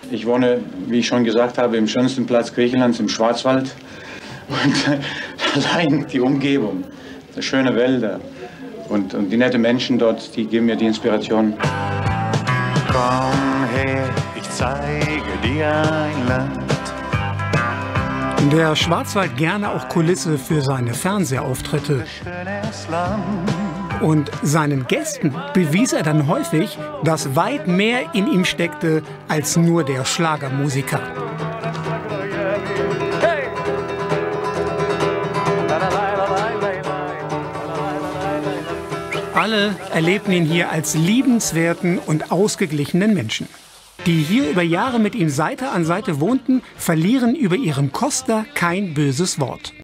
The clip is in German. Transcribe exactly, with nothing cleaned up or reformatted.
Ich wohne, wie ich schon gesagt habe, im schönsten Platz Griechenlands, im Schwarzwald. Und allein die Umgebung, die schöne Wälder und, und die netten Menschen dort, die geben mir die Inspiration. Komm her, ich zeige dir ein Land. Der Schwarzwald gerne auch Kulisse für seine Fernsehauftritte. Und seinen Gästen bewies er dann häufig, dass weit mehr in ihm steckte als nur der Schlagermusiker. Alle erlebten ihn hier als liebenswerten und ausgeglichenen Menschen. Die hier über Jahre mit ihm Seite an Seite wohnten, verlieren über ihren Costa kein böses Wort.